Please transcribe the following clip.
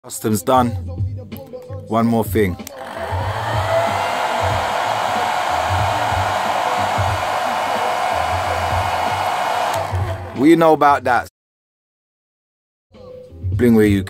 Customs done. One more thing. What you know about that? Blingwear UK.